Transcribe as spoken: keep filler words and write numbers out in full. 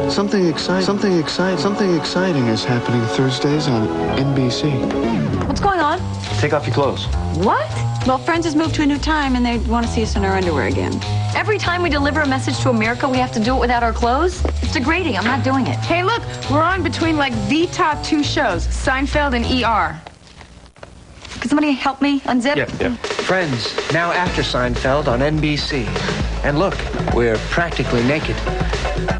Something exciting, something exciting, something exciting is happening Thursdays on N B C. What's going on? Take off your clothes. What? Well, Friends has moved to a new time, and they want to see us in our underwear again. Every time we deliver a message to America, we have to do it without our clothes? It's degrading. I'm not doing it. Hey, look, we're on between like the top two shows, Seinfeld and E R. Can somebody help me unzip? Yeah, yeah. Friends, now after Seinfeld on N B C. And look, we're practically naked.